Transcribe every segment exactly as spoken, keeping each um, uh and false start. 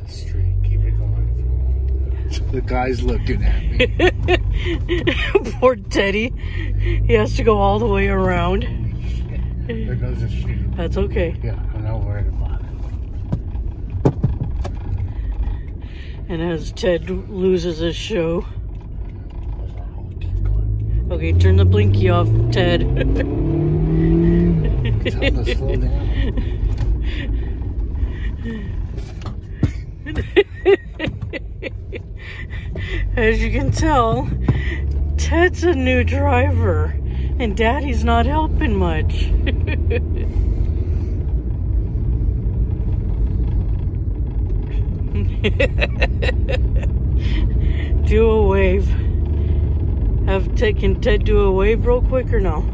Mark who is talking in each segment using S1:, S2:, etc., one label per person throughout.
S1: straight. Keep it going. The guy's looking at me.
S2: Poor Teddy. He has to go all the way around.
S1: There goes the shoe.
S2: That's okay.
S1: Yeah, I'm not worried about it.
S2: And as Ted loses his show. Okay, turn the blinky off, Ted.
S1: Tell him to slow down.
S2: As you can tell, Ted's a new driver, and Daddy's not helping much. Do a wave. Have Ted, can Ted do a wave real quick or no?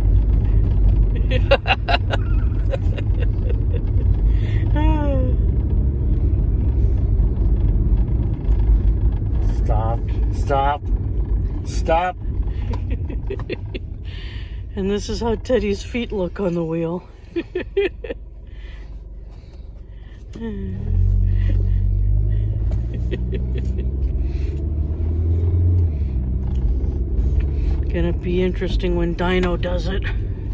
S1: Stop. Stop. Stop.
S2: And this is how Teddy's feet look on the wheel. Gonna be interesting when Dino does it.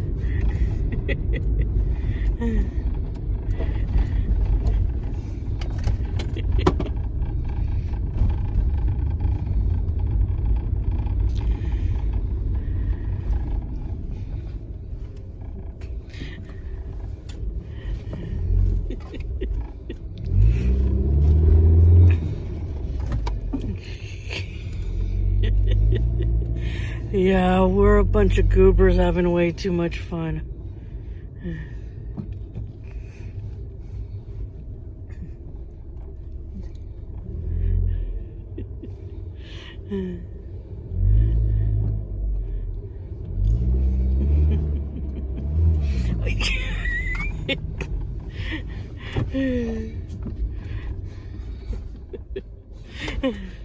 S2: Yeah, we're a bunch of goobers having way too much fun.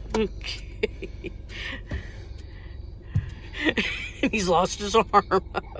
S2: Okay. He's lost his arm.